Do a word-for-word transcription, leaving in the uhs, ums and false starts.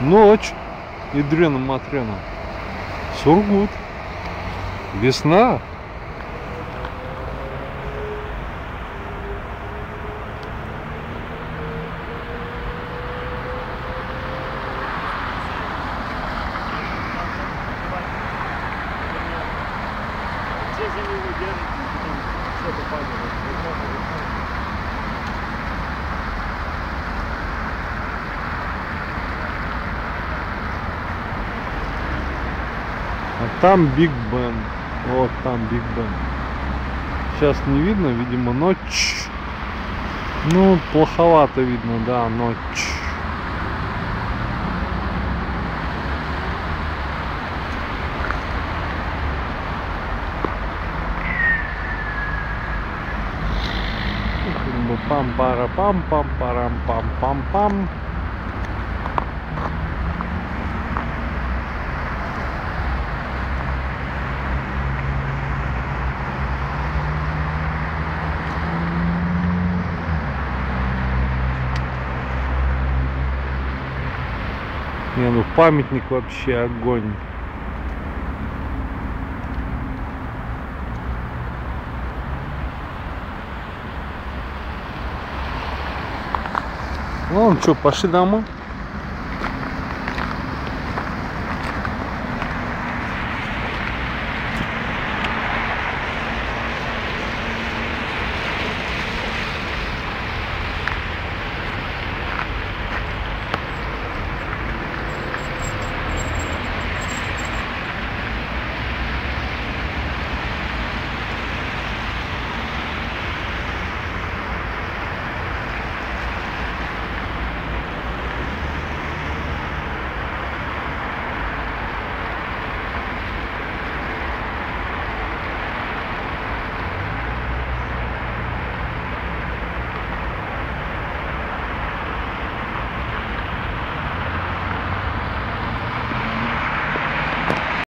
Ночь. И дрена матрена. Сургут. Весна. А там Биг Бен. Вот там Биг Бен. Сейчас не видно, видимо, ночь. Ну, плоховато видно, да, ночь. Пам-пара-пам-пам-парам-пам-пам-пам. Не, ну памятник вообще огонь. Ну, что, пошли домой?